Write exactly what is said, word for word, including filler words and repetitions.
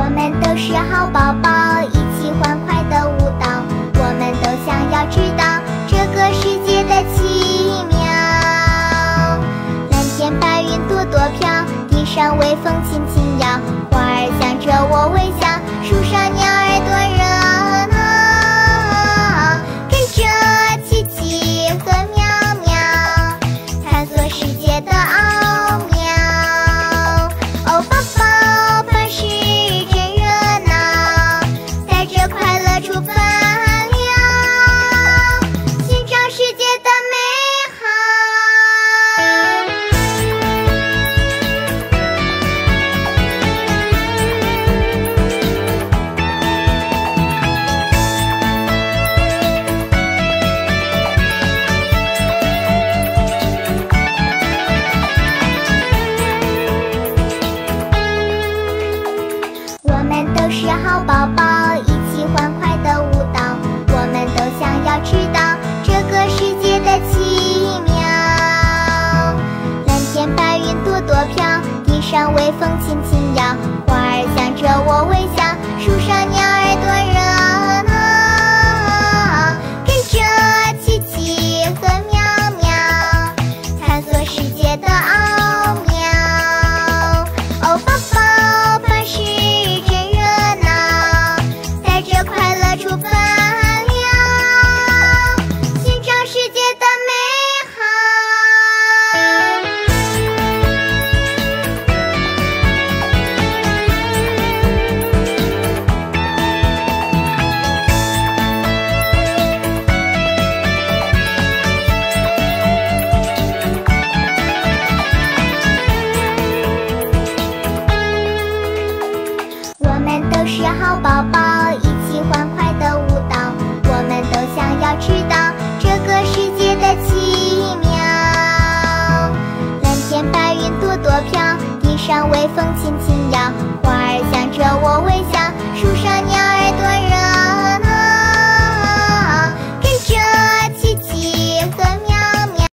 们都是好宝宝，一起欢快的舞蹈。我们都想要知道这个世界的奇妙。蓝天白云朵朵飘，地上微风轻轻摇，花儿向着我微笑，树上鸟儿多热闹。跟着奇奇和妙妙，探索世界的奥妙。哦，宝宝巴士真热闹，带着快乐出发了，寻找世界的美好。我们都是好宝宝，一起欢快的舞蹈。我们都想要知道这个世界的奇妙。蓝天白云朵朵飘，地上微风轻轻摇，花儿向着我微笑，树上鸟儿多热闹。跟着奇奇和妙妙，探索世界的奥妙。哦，宝宝巴士真热闹，带着快乐出发了，寻找世界的美好。我们都是好宝宝，一起欢快的舞蹈。我们都想要知道这个世界的奇妙。蓝天白云朵朵飘，地上微风轻轻摇，花儿向